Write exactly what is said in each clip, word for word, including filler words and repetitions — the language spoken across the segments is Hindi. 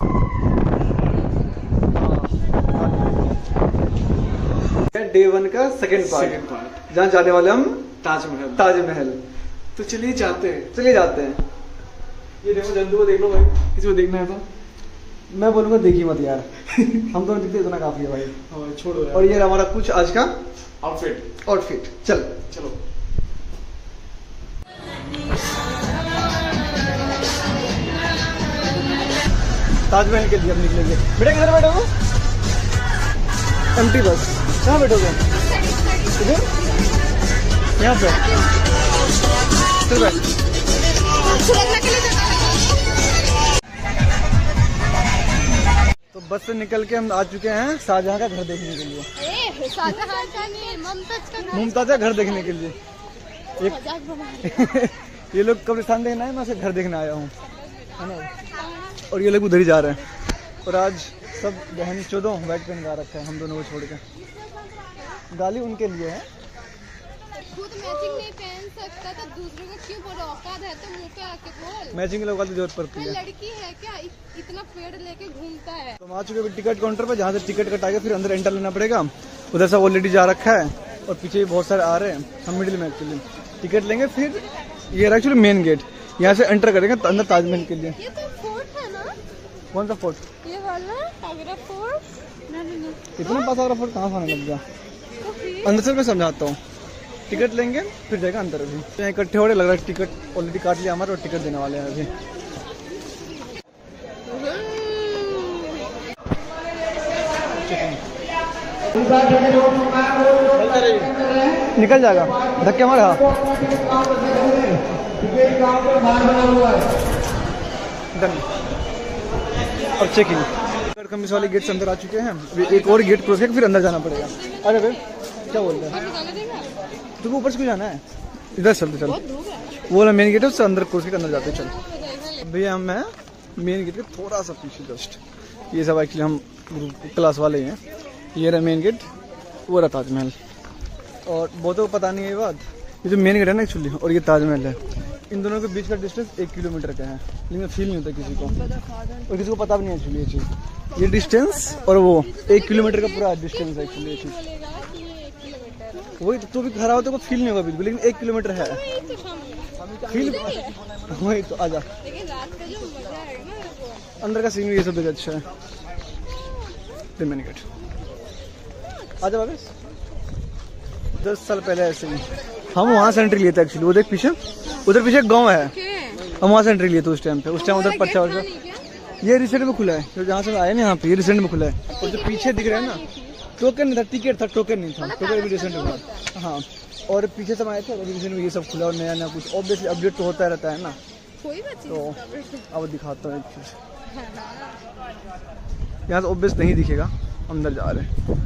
डे वन का सेकंड पार्ट, सेकंड पार्ट जहाँ जाने वाले हम ताजमहल। ताजमहल। तो चलिए जाते हैं। चलिए जाते हैं। ये देखो जंतु को देख लो भाई, किसी को देखना है तो। मैं बोलूंगा देखी मत यार। हम दोनों दिखते इतना काफी है भाई। हाँ छोड़ो यार। और ये हमारा कुछ आज का आउटफिट आउटफिट। चल चलो। ताजमहल के लिए हम निकलेंगे। बेटा किधर बैठोगे? एम्प्टी बस। कहाँ बैठोगे? इधर? यहाँ पे? चल बैठ। तो बस से निकल के हम आ चुके हैं शाहजहां का घर देखने के लिए। शाहजहां का नहीं, मुमताज का घर। मुमताज का घर देखने के लिए। ये, ये लोग कब्रिस्तान देखना है, मैं उसे घर देखने आया हूँ, है ना। और ये लोग उधर ही जा रहे हैं। और आज सब बहन चौदह व्हाइट पहन गा रखा है हम दोनों को छोड़ के। गाली उनके लिए है। खुद मैचिंग नहीं पहन सकता तो दूसरे को क्यों बोलो? औकात है तो मुंह पे आके बोल। मैचिंग के लोगों की जरूरत पड़ती है। लड़की है क्या इतना पेड़ लेके घूमता है? तो हम आ चुके हैं टिकट काउंटर पर, जहाँ से टिकट कटा के फिर अंदर एंटर लेना पड़ेगा। उधर से ऑलरेडी जा रखा है और पीछे भी बहुत सारे आ रहे हैं। हम मिडिल में एक्चुअली टिकट लेंगे। फिर ये एक्चुअली मेन गेट, यहाँ से एंटर करेंगे अंदर ताजमहल के लिए। ये तो फोर्ट है ना? कौन सा फोर्ट? ये वाला आगरा फोर्ट। नहीं नहीं इतना पास आगरा फोर्ट कहाँ से आने लग गया? अंदर से मैं समझाता हूँ। टिकट लेंगे फिर जाएगा अंदर। अभी तो इकट्ठे हो रहे, लग रहा है टिकट ऑलरेडी काट लिया हमारा और टिकट देने वाले हैं अभी। निकल जाएगा धक्के हमारे। हाँ डन। और चेकिंग कमिस वाले गेट से अंदर आ चुके हैं। एक और गेट क्रॉस करके फिर अंदर जाना पड़ेगा। अरे भाई क्या बोलते हैं? तुमको ऊपर से क्यों जाना है? इधर चलते चल। वो वाला मेन गेट है, उससे अंदर क्रॉस करके अंदर जाते चल। भैया हम हैं मेन गेट के थोड़ा सा पीछे जस्ट। ये सब एक्चुअली हम क्लास वाले हैं। ये रहा मेन गेट, वो रहा ताजमहल। और बहुतों को पता नहीं है ये बात, ये जो मेन गेट है ना एक्चुअली और ये ताजमहल है, इन दोनों के बीच का डिस्टेंस एक किलोमीटर का है। लेकिन फील नहीं होता किसी को, और किसी को पता भी नहीं एक्चुअली ये चीज़। ये डिस्टेंस और वो एक किलोमीटर का पूरा डिस्टेंस है एक्चुअली ये चीज़। वही तो भी खड़ा होता है फील नहीं होगा बिल्कुल, लेकिन एक किलोमीटर है फील। वही तो आजा। अंदर का सीन भी ये सब जगह अच्छा है। मेन गेट आजा वापस। दस साल पहले ऐसे ही हम वहाँ से एंट्री लिए थे एक्चुअली। वो देख पीछे, उधर पीछे एक गाँव है, हम वहाँ से एंट्री लिए थे उस टाइम पे। उस टाइम उधर पर्चा वर्चा ये रिसेंट में खुला है, जहाँ से आए ना यहाँ पे ये रिसेंट में खुला है। और जो पीछे दिख रहा है ना, टोकन नहीं था, टिकट था, टोकन नहीं था। टोकन भी रिसेंट हुआ। हाँ और पीछे से आए थे रिसेंट में ये सब खुला और नया नया कुछ ऑब्वियसली अपडेट तो होता रहता है ना। तो अब दिखाता हूँ एक चीज। यहाँ से ऑब्वियस नहीं दिखेगा, अंदर जा रहे हैं।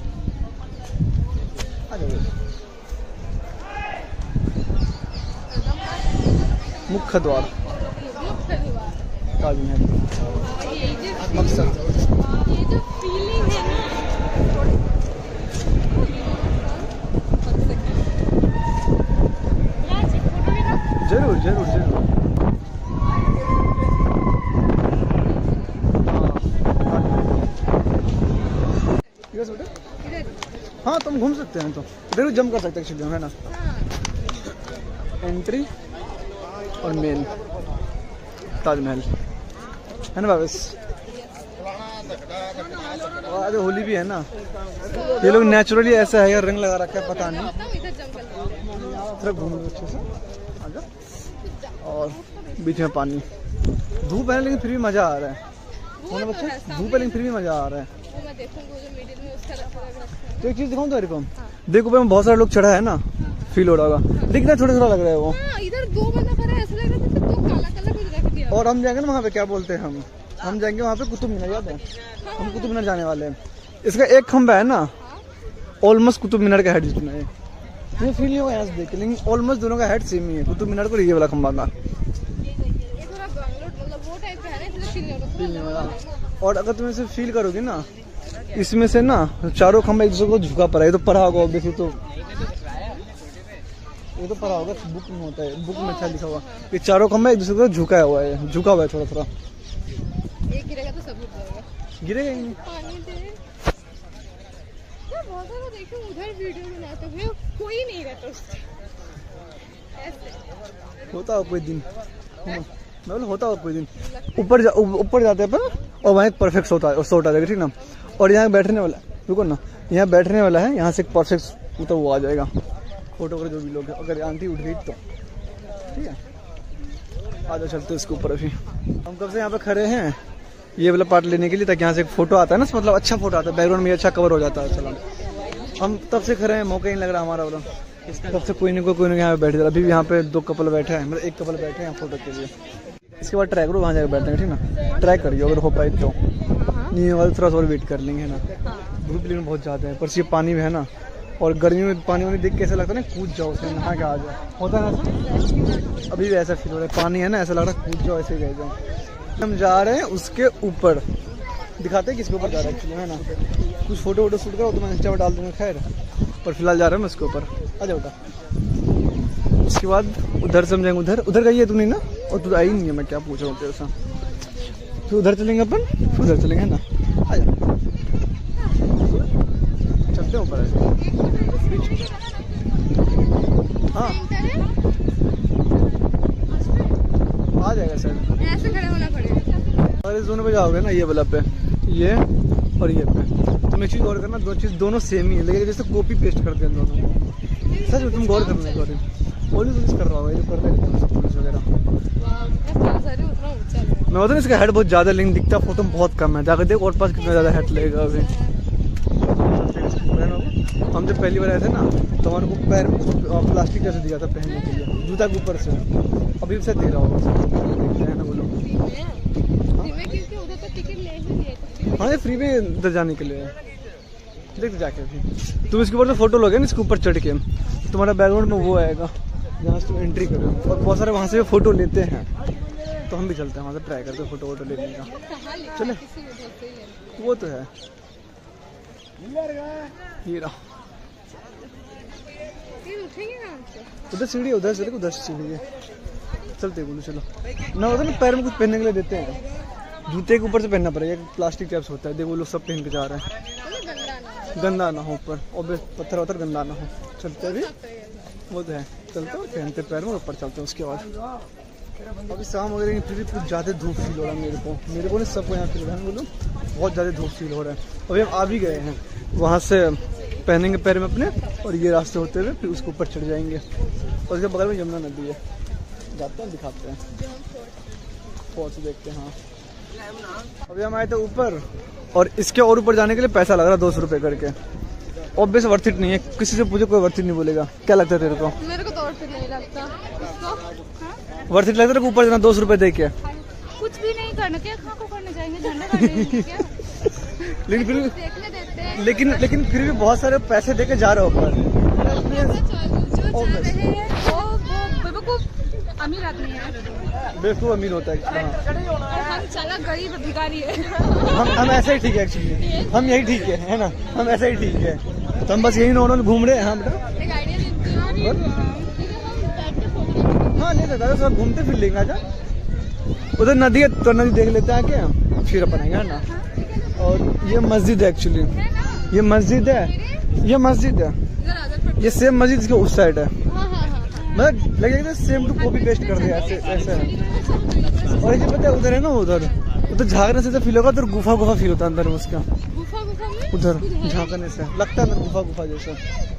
मुख्य द्वार ताजमहल मकसद। ये जो फीलिंग है ना, जरूर जरूर जरूर। हाँ तुम घूम सकते हैं, तो जरूर जंप कर सकते हैं एक्चुअली, है ना। एंट्री और मेन ताजमहल है ना वापस। आज होली भी है ना, ये लोग नेचुरली ऐसा है यार, रंग लगा रखा है पता नहीं। तरफ घूम लो अच्छे से आजा। और बीच में पानी, धूप है लेकिन फिर भी मजा आ रहा है ना बच्चे। धूप है लेकिन फिर भी मजा आ रहा है। तो एक चीज दिखाऊं तेरे को, देखो ऊपर में बहुत सारे लोग चढ़ा है ना, फील हो रहा होगा। दिखना थोड़ा थोड़ा लग रहा है वो। इधर दो बंदा खड़ा है, ऐसा लग रहा है दो काला काला कुछ रख दिया। और हम जाएंगे ना वहाँ पे, क्या बोलते हैं हम हम जाएंगे वहाँ पे कुतुब मीनार, याद है? हम कुतुब मीनार जाने वाले हैं। इसका एक खंबा है ना, ऑलमोस्ट कुतुब मीनार का हेड जितना है। मुझे फील नहीं होगा यहाँ से देख के, लेकिन ऑलमोस्ट दोनों का हेड सेम ही है, कुतुब मीनार को ये वाला खंबा का। और अगर तुम इसे फील करोगे ना, इसमें से ना चारों खंबा एक दूसरे को झुका पड़ा है। तो पढ़ा होगा ऑब्वियसली, तो ये तो पढ़ा होगा बुक में होता है, बुक में अच्छा लिखा हुआ। ये चारों खंबा एक दूसरे को झुका हुआ है, झुका हुआ है थोड़ा थोड़ा। एक गिरेगा तो सब उठ जाएगा। गिरेगा ही नहीं। पानी दे। यार बहुत सारा देखो उधर वीडियो बनाते हुए कोई नहीं रहता उससे। ऐसे होता हो कोई दिन, मैं बोला होता हो कोई दिन। ऊपर जा, ऊपर जाते हैं पर और वहाँ एक परफेक्ट सोता है, सोट आ जाएगा, ठीक ना। और यहाँ बैठने वाला, रुको ना, यहाँ बैठने वाला है, यहाँ से एक परफेक्ट उतर वो आ जाएगा। फोटो वगैरह जो भी लोग हैं, अगर आंटी उठ गई तो ठीक है। आजा चलते इसके ऊपर। अभी हम कब से यहाँ पे खड़े हैं ये वाला पार्ट लेने के लिए, ताकि यहाँ से एक फोटो आता है ना, मतलब अच्छा फोटो आता है, बैकग्राउंड में अच्छा कवर हो जाता है। चलो हम तब से खड़े हैं, मौका ही नहीं लग रहा हमारा वाला। तब से कोई नहीं कोई कोई नहीं यहाँ पे बैठे जा। अभी भी यहाँ पे दो कपल बैठे हैं, मतलब एक कपल बैठे हैं फोटो के लिए। इसके बाद ट्राई करो वहाँ जाकर बैठते हैं, ठीक ना। ट्राई करिए अगर हो पाए तो, नहीं होगा थोड़ा सा और वेट कर लेंगे ना। धूप लेकिन बहुत ज़्यादा है, पर ये पानी में है ना, और गर्मी में पानी वानी देख के ऐसा लगता है ना कूद जाओ उसमें, नहा के आ जाओ, होता है ना। अभी भी ऐसा फील हो रहा है, पानी है ना, ऐसा लग रहा है कूद जाओ, ऐसे ही रह जाओ। हम जा रहे हैं उसके ऊपर, दिखाते हैं किसके ऊपर जा रहा है एक्चुअली, है ना। कुछ फोटो वोटो शूट करो तो मैं इंस्टा पर डाल दूँगा, खैर पर फिलहाल जा रहे हैं मैं उसके ऊपर। आ जाओ बेटा। उसके बाद उधर से हम जाएंगे, उधर उधर गई है तू नहीं ना, और तू आई नहीं है, मैं क्या पूछ रहा हूँ तेरे से। फिर उधर चलेंगे अपन, फिर उधर चलेंगे, है ना। आ जाओ चलते हैं ऊपर ऐसे। हाँ आ जाएगा सर, ऐसे खड़े होना पड़ेगा। और इस दोनों पे जाओगे ना, ये वाला पे, ये और ये पे, तुम एक चीज़ गौर करना, दो चीज़ दोनों सेम ही है, लेकिन जैसे कॉपी पेस्ट करते हैं दोनों को। सच में तुम गौर करना एक बार, पुलिस पुलिस कर रहा होगा जो करते रहते हैं पुलिस वगैरह। मैं बता, इसका हेड बहुत ज़्यादा, लेकिन दिखता फोटो में बहुत कम है। जाकर देख और पास कितना ज़्यादा हेड लगेगा। अभी हम जब पहली बार आए थे ना, तो हमारे को पैर में प्लास्टिक जैसे दिया था पहनने के लिए, जूता के ऊपर से। अभी से दे रहा होगा, देखते हैं ना वो लोग। हाँ ये फ्री में इधर जाने के लिए, देखते जाके। अभी तुम इसके ऊपर से फोटो लोगे ना, इसके ऊपर चढ़ के, तुम्हारा बैकग्राउंड में वो आएगा जहाँ से तुम एंट्री करो, और बहुत सारे वहाँ से फोटो लेते हैं। तो हम भी चलते हैं वहाँ से, ट्राई करते हैं फोटो वोटो लेने का। चले, वो तो है। ये रहा उधर सीढ़ी, उधर से उधर सीढ़ी है। चलते बोलो चलो ना, होता ना पैर में कुछ पहनने के लिए देते हैं, जूते के ऊपर से पहनना पड़ेगा, प्लास्टिक टाइप्स होता है। देखो लोग सब पहन के जा रहे हैं, गंदा ना हो ऊपर, और पत्थर वत्थर गंदा ना हो। चलते भी वो तो है, चलते हैं पहनते पैर में, ऊपर चलते हैं। उसके बाद अभी शाम वगैरह फिर भी कुछ ज़्यादा धूप फील हो रहा है मेरे को, मेरे को नहीं सबको यहाँ फील हो रहा है, बोलो बहुत ज़्यादा धूप फील हो रहा है। अभी हम आ भी गए हैं, वहाँ से पहनेंगे पैर में अपने, और ये रास्ते होते हुए फिर उसके ऊपर चढ़ जाएंगे। और उसके बगल में यमुना नदी है, जाते हैं दिखाते हैं, बहुत देखते हैं। हाँ अभी हम आए थे ऊपर, और इसके और ऊपर जाने के लिए पैसा लग रहा है दो सौ रुपये करके। ऑब्वियस वर्थ इट नहीं है, किसी से पूछो कोई वर्थ इट नहीं बोलेगा। क्या लगता है तेरे को? मेरे को तो वर्थ इट नहीं लगता। इसको वर्थ इट लगता है ऊपर जाना दो सौ रुपये दे के? कुछ भी नहीं करना, क्या खा को करने जाएंगे, झंडा गाड़ने क्या? लेकिन फिर देखने देते हैं। लेकिन लेकिन फिर भी बहुत सारे पैसे दे के जा रहे हो ऊपर। जो जा रहे हैं वो वो बेवकूफ अमीर आदमी है, बेवकूफ अमीर होता है। और हम चला गरीब भिखारी है। हम हम ऐसे ही ठीक है एक्चुअली, हम यही ठीक है, है ना, हम ऐसे ही ठीक है। तो हम बस यही नॉर्मल घूम रहे हैं। हाँ बेटा एक आइडिया देती हूँ, हाँ ले सकता है, सब घूमते फिर लेंगे। आजा उधर नदी है, तो नदी देख लेते हैं आके, फिर अपन आएंगे, है ना। और ये मस्जिद है एक्चुअली, ये मस्जिद है, ये मस्जिद है, ये सेम मस्जिद इसके उस साइड है। मतलब लगेगा सेम टू कॉपी पेस्ट कर दिया ऐसे ऐसे है। और ये पता है उधर है ना, उधर उधर झांकने से फील होगा, उधर गुफा गुफा फील होता है अंदर में उसका, गुफा गुफा में उधर झांकने से लगता है अंदर गुफा गुफा जैसा।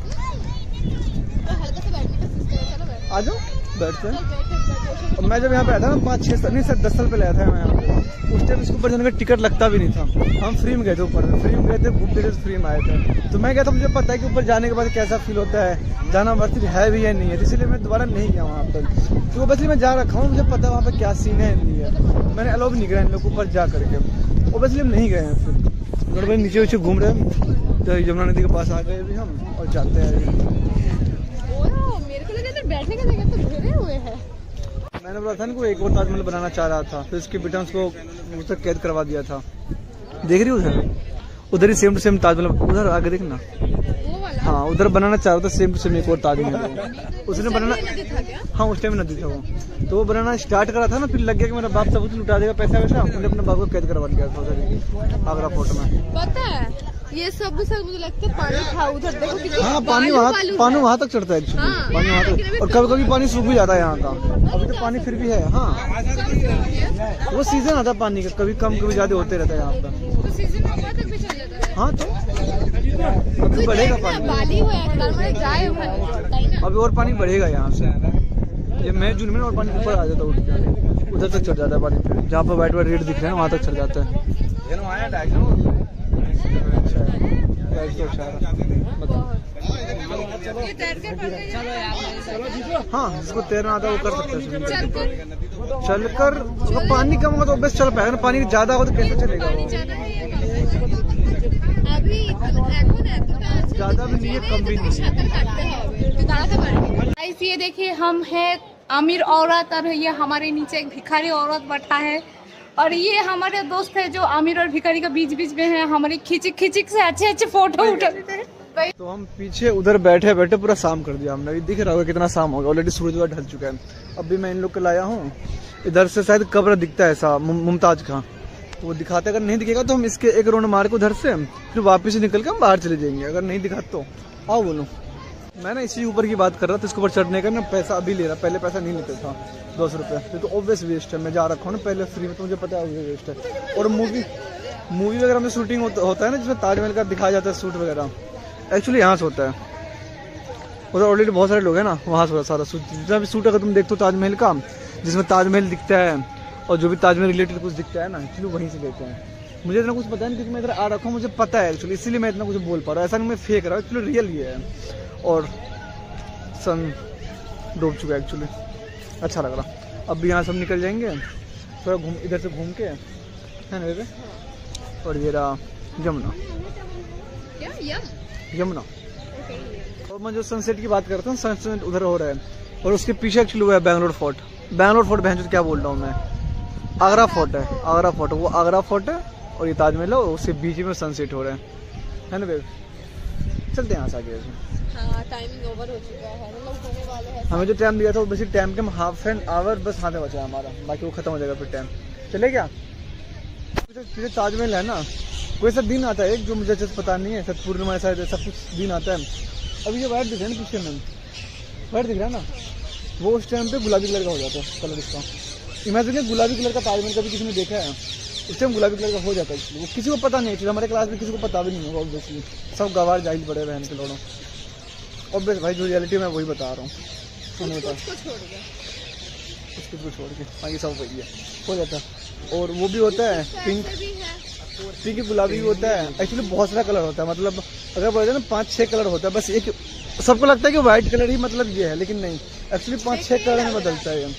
आ जाओ बैठते हैं। और मैं जब यहाँ पे आया था ना पाँच छः साल नहीं सर दस साल पहले आया था मैं यहाँ पे, उस टाइम इसके ऊपर जाने का टिकट लगता भी नहीं था। हम फ्री में गए थे ऊपर, फ्री में गए थे, घूमते थे, फ्री में आए थे। तो मैं क्या था, मुझे पता है कि ऊपर जाने के बाद कैसा फील होता है, जाना वर्थ इट है भी या नहीं है, इसलिए मैं दोबारा नहीं गया वहाँ पर। तो ओबियसली मैं जा रखा हूँ, मुझे पता है वहाँ पर क्या सीन है नहीं है, मैंने अलाउ भी नहीं करा इन लोग ऊपर जा करके। ओबियसली हम नहीं गए हैं, फिर भाई नीचे नीचे घूम रहे हैं। तो यमुना नदी के पास आ गए अभी हम, और जाते हैं। मेरे को लगा इधर बैठने का जगह तो घेरे हुए हैं। मैंने बोला था ना कोई एक और ताजमहल बनाना चाह रहा था, फिर इसके बेटा उसको उस तक कैद करवा दिया था। देख रही हो उधर, उधर ही सेम टू सेम ताजमहल, उधर आगे देखना, वो वाला हाँ उधर बनाना चाह रहा था सेम टू सेम एक और ताजमहल है। उसने बनाना, हाँ उस टाइम नदी था वो, तो वो बनाना स्टार्ट करा था ना, फिर लग गया कि मेरा बाप सब कुछ लुटा देगा पैसा वैसा, उन्होंने अपने बाप को कैद करवा दिया था उधर आगरा फोर्ट में। पता है ये सब सब मुझे लगता है पानी था उधर, देखो कितनी हाँ पानी वहाँ पानी वहाँ तक चढ़ता है एक्चुअली, हाँ, पानी वहाँ तक, और कभी कभी पानी सूख भी जाता है यहाँ का, अभी तो पानी फिर भी है। हाँ वो सीजन आता है पानी का, कभी कम कभी ज्यादा होते रहता है यहाँ पर। तो सीजन में ऊपर तक भी चल जाता है। हाँ तो अभी बढ़ेगा पानी, बाली हुआ है ड्राई हुआ है, अभी और पानी बढ़ेगा यहाँ से, ये मई जून में और पानी ऊपर आ जाता है उठ के, उधर तक चढ़ जाता है पानी, फिर जहाँ पर व्हाइट व्हाइट रेड दिख रहे हैं वहाँ तक चढ़ जाता है। हाँ जिसको तैरना आता है वो कर सकता है। चलकर तो पानी कम होगा तो बस चल पाएगा ना, पानी ज्यादा होगा तो कैसे चलेगा वो? ज्यादा भी नहीं है कम भी नहीं है। गाइस ये देखिए हम है अमीर औरत और ये हमारे नीचे एक भिखारी औरत बैठा है, और ये हमारे दोस्त है जो अमीर और भिखारी का बीच बीच में है, हमारी खिचिक खिचिक से अच्छे अच्छे फोटो उठाते हैं। तो हम पीछे उधर बैठे बैठे पूरा शाम कर दिया हमने, दिख रहा होगा कितना शाम हो गया, ऑलरेडी सूरज ढल चुका है। अब भी मैं इन लोग को लाया हूँ, इधर से शायद कब्र दिखता है ऐसा मुमताज का, तो वो दिखाते, अगर नहीं दिखेगा तो हम इसके एक राउंड मार के उधर से फिर वापस से निकल के हम बाहर चले जाएंगे, अगर नहीं दिखा तो आओ बोलो। मैं ना इसी ऊपर की बात कर रहा था, इसके ऊपर चढ़ने का ना पैसा अभी ले रहा, पहले पैसा नहीं लेते था दो सौ रुपये, तो ऑब्वियस वेस्ट है, मैं जा रखा हूँ ना पहले फ्री में, तो मुझे पता है वेस्ट है। और मूवी मूवी वगैरह में शूटिंग होता है ना जिसमें ताजमहल का दिखाया जाता है शूट वगैरह, एक्चुअली यहाँ से होता है, उधर ऑलरेडी बहुत सारे लोग हैं ना, वहाँ से होता है सारा शूट, जितना भी शूट अगर तुम देखते हो ताजमहल का, जिसमें ताजमहल दिखता है और जो भी ताजमहल रिलेटेड कुछ दिखता है ना, एक्चुअली वहीं से लेते हैं। मुझे इतना कुछ पता नहीं क्योंकि मैं इधर आ रखा हूँ, मुझे पता है एक्चुअली, इसीलिए मैं इतना कुछ बोल पा रहा हूँ, ऐसा नहीं मैं फेक रहा हूँ, एक्चुअली रियल ये है। और सन डूब चुका है एक्चुअली, अच्छा लग रहा। अब यहाँ सब निकल जाएंगे थोड़ा घूम, इधर से घूम के है ना बेबे, और ये रहा यमुना, यमुना। और मैं जो सनसेट की बात करता हूँ, सनसेट उधर हो रहा है, और उसके पीछे एक्चुअली हुआ है बैंगलोर फोर्ट। बैंगलोर फोर्ट बहन जो क्या बोल रहा हूँ मैं, आगरा फोर्ट है, आगरा फोर्ट, वो आगरा फोर्ट है और ये ताजमहल है, उसके बीच में सनसेट हो रहा है, है ना बेबे? चलते हैं यहाँ से आगे। हाँ, टाइमिंग ओवर हो चुका है, हम लोग होने वाले हैं। हमें जो टाइम दिया था वो बेसिक टाइम के हाफ एन आवर बस हाथ में बचा है हमारा, बाकी वो खत्म हो जाएगा फिर टाइम। चले क्या? पीछे ताजमहल है ना, कोई सा दिन आता है एक जो मुझे अच्छे से पता नहीं है, सब पूर्णिमा शायद ऐसा कुछ दिन आता है। अभी ये वाइट दिख रहा है ना पीछे में, वाइट दिख रहा है ना, वो उस टाइम पे गुलाबी कलर का हो जाता है कलर इसका। इमेजिन गुलाबी कलर का ताजमहल कभी किसी ने देखा है? उस टाइम गुलाबी कलर का हो जाता है, वो किसी को पता नहीं है, हमारे क्लास में किसी को पता भी नहीं होगा ऑब्वियसली, सब गवार जाहिल बड़े बहन के लोगों। ऑब्वियस भाई जो रियलिटी मैं वही बता रहा हूँ, उसको छोड़ के बाकी सब वही है, हो जाता है। और वो भी होता है पिंक, पिंक गुलाबी भी होता है, एक्चुअली बहुत सारा कलर होता है, मतलब अगर बोलते हैं ना पाँच छः कलर होता है, बस एक सबको लगता है कि व्हाइट कलर ही मतलब ये है, लेकिन नहीं, एक्चुअली पाँच छः कलर में बदलता है,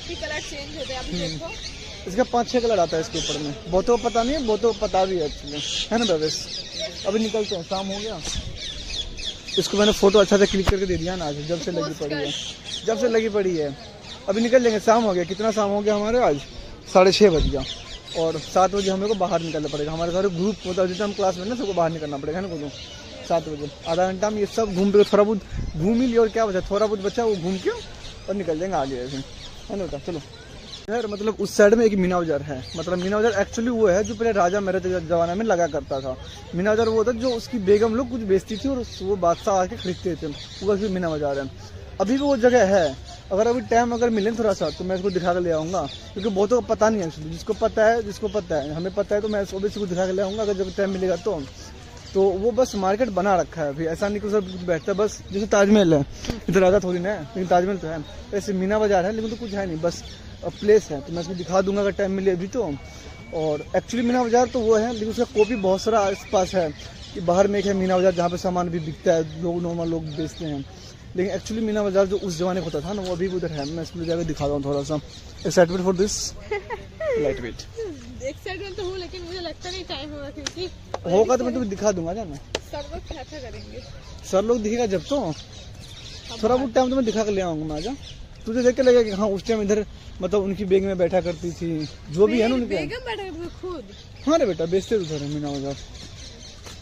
इसका पाँच छः कलर आता है इसके ऊपर में, बहुतों को पता नहीं है, बहुतों को पता भी है एक्चुअली, है ना बेबेस? अभी निकलते हैं, शाम हो गया। इसको मैंने फोटो अच्छा से क्लिक करके दे दिया ना आज, जब से लगी पड़ी है, जब से लगी पड़ी है। अभी निकल जाएंगे, शाम हो गया, कितना शाम हो गया हमारे आज, साढ़े छः बज गया, और सात बजे हमें को बाहर निकलना पड़ेगा, हमारे सारे ग्रुप मतलब जितना हम क्लास में ना सबको बाहर निकलना पड़ेगा ना को सात बजे, आधा घंटा हम ये सब घूम पे थोड़ा बहुत घूम ही लिया, और क्या बचा थोड़ा बहुत बचा वो घूम के और निकल जाएंगे आगे ऐसे, है ना बेटा? चलो यार, मतलब उस साइड में एक मीना बाजार है, मतलब मीना बाजार एक्चुअली वो है जो पहले राजा मेरे जमाने में लगा करता था। मीना बाजार वो होता जो उसकी बेगम लोग कुछ बेचती थी और वो बादशाह आके खरीदते थे, वो फिर मीना बाजार है। अभी भी वो जगह है, अगर अभी टाइम अगर मिले थोड़ा सा तो मैं इसको दिखा कर ले आऊँगा, क्योंकि बहुतों को पता नहीं है एक्चुअली, जिसको पता है जिसको पता है हमें पता है तो मैं इसको भी इसको दिखा कर ले आऊँगा, अगर जब टाइम मिलेगा तो। तो वो बस मार्केट बना रखा है अभी, ऐसा नहीं कि सर कुछ बैठता है, बस जैसे ताजमहल है, इधर राजा थोड़ी ना है, लेकिन ताजमहल तो है, ऐसे मीना बाजार है लेकिन तो कुछ है नहीं, बस प्लेस है, तो मैं इसको दिखा दूंगा अगर टाइम मिले अभी तो। और एक्चुअली मीना बाजार तो वो है, लेकिन उसका कॉपी बहुत सारा आस पास है, कि बाहर में एक है मीना बाजार जहाँ पे सामान भी बिकता है, लोग नॉर्मल लोग बेचते हैं, लेकिन एक्चुअली मीना बाजार जो उस जमाने होता था ना वो अभी उधर है। मैं इसको जाकर दिखा रहा हूँ थोड़ा सा, excitement for this light weight, excitement तो हूँ लेकिन मुझे लगता नहीं टाइम होगा, क्योंकि होगा तो मैं तुम्हें दिखा दूंगा जाना, सर लोग क्या क्या करेंगे, सर लोग दिखेगा जब तो, थोड़ा बहुत टाइम तो मैं दिखा कर ले आऊँगा मैं, आजा तुझे देख के लगेगा कि हाँ उस टाइम इधर मतलब उनकी बेग में बैठा करती थी, जो भी है ना उनके बेगम बैठा करती खुद। हाँ रे बेटा बेचते उधर है मीना बाजार,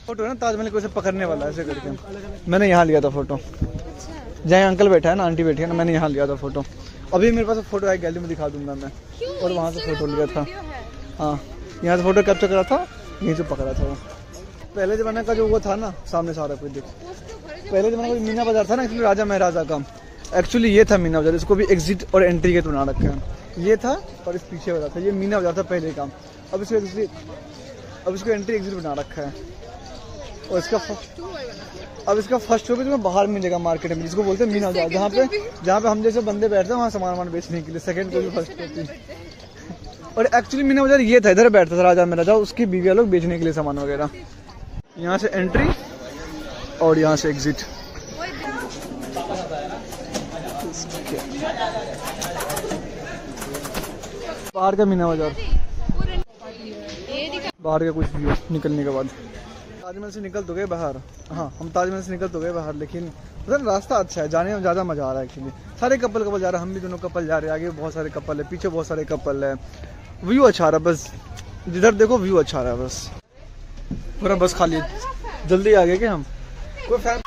फोटो है ना ताजमहल को ऐसे पकड़ने वाला ऐसे करके, मैंने यहाँ लिया था फोटो। जहाँ अंकल बैठा है ना, आंटी बैठी है ना, मैंने यहाँ लिया था फोटो। अभी मेरे पास फोटो है, गैलरी में दिखा दूंगा मैं। और वहाँ से फोटो लिया था। हाँ, यहाँ से फोटो कैप्चर करा था, यहीं से पकड़ा था वो। पहले जमाने का जो वो था ना, सामने सारा कुछ देख, पहले जमाने का मीना बाजार था ना, एक्चुअली राजा महाराजा का, एक्चुअली ये था मीना बाजार। इसको भी एग्जिट और एंट्री गेट बना रखा है। ये था और इस पीछे वाला था, ये मीना बाजार था पहले का। अब इसको अब इसको एंट्री एग्जिट बना रखा है। और इसका अब इसका फर्स्ट शो भी तुम्हें बाहर मिलेगा मार्केट में, जिसको बोलते हैं मीना बाजार, जहाँ पे जहाँ पे हम जैसे बंदे बैठते हैं वहाँ सामान वामान बेचने के लिए। सेकंड को भी फर्स्ट होती। और एक्चुअली मीना बाजार ये था, इधर बैठता था राजा महाराजा, उसकी बीवियाँ लोग बेचने के लिए सामान वगैरह। यहाँ से एंट्री और यहाँ से एग्जिट। बाहर का मीना बाजार, बाहर का कुछ व्यू निकलने के बाद। ताजमहल से निकल तो गए बाहर। हाँ, हम ताजमहल से निकल तो गए बाहर, लेकिन मतलब रास्ता अच्छा है, जाने में ज़्यादा मजा आ रहा है एक्चुअली। सारे कपल कपल जा रहे हैं, हम भी दोनों कपल जा रहे हैं। आगे बहुत सारे कपल है, पीछे बहुत सारे कपल है। व्यू अच्छा आ रहा है, बस जिधर देखो व्यू अच्छा आ रहा है। बस पूरा बस खाली है। जल्दी आ गए क्या हम? कोई fan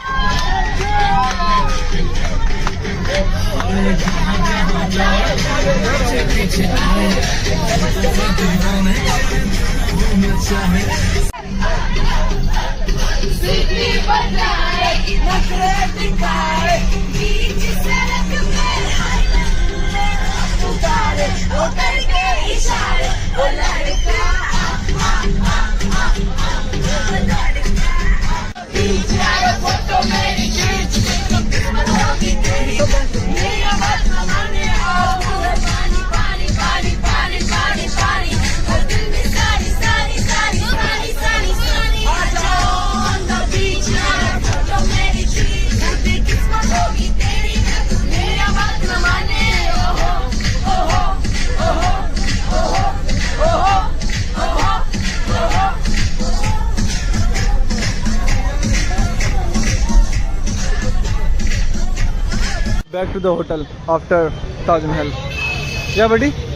back to the hotel after Taj Mahal. Yeah, buddy.